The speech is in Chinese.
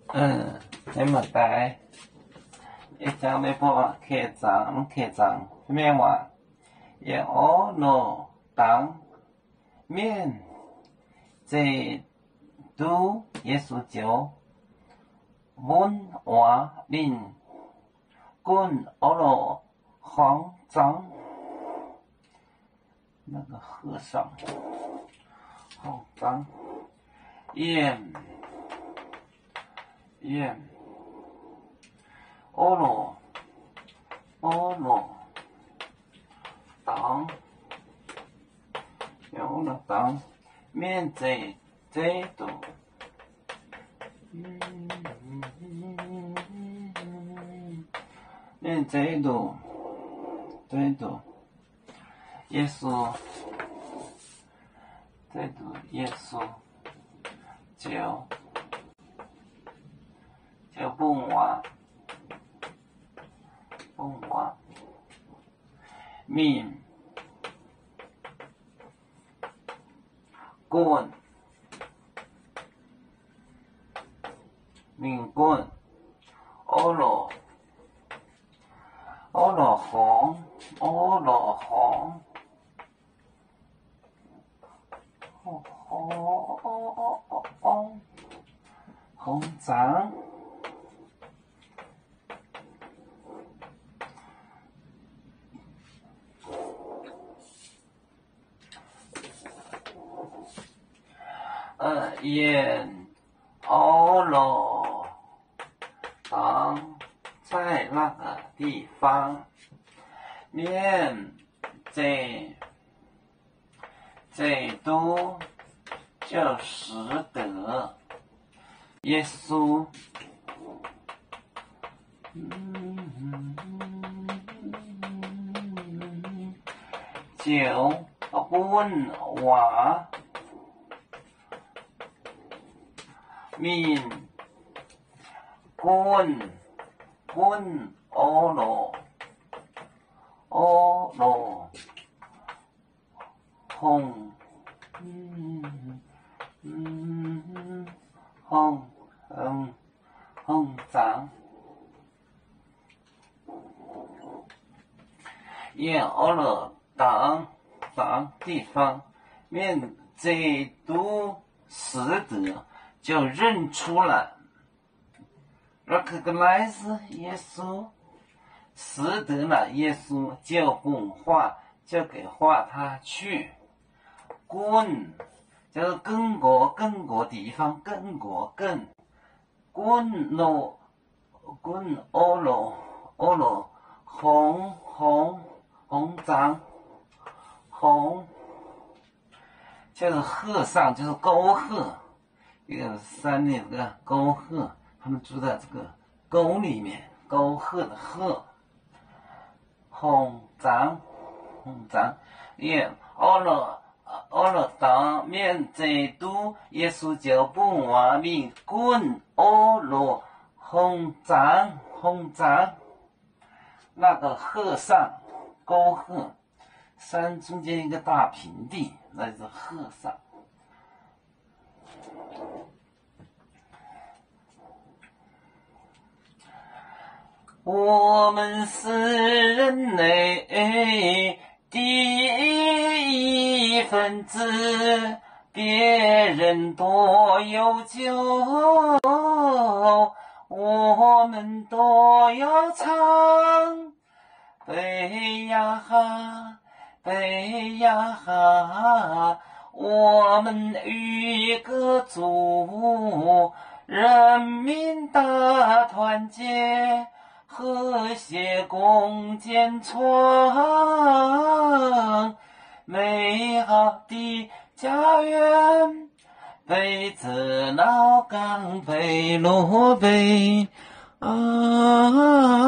你问题，一张要播客栈，咩话？也我诺当面这都耶稣教文化令滚欧罗慌张，那个和尚慌张燕欧罗当有了当面这度面这度耶稣这度耶稣就蹦话面棍欧罗红掌眼欧罗当在那个地方面这都就识得耶稣就问话面滚欧罗红掌也欧罗当地方面这都识得就认出了 recognize 耶稣识得了耶稣就滚化就给化他去滚就是更国地方更滚欧罗红掌红就是和尚就是沟壑一个山里有个沟壑他们住在这个沟里面沟壑的壑红掌也欧罗当面这都耶稣就不话面滚欧罗红掌那个和尚沟壑山中间一个大平地那是和尚我们是人类第一分子别人多有酒我们都要唱北呀哈我们一个族人民大团结和谐共建创美好的家园北子老港北路北啊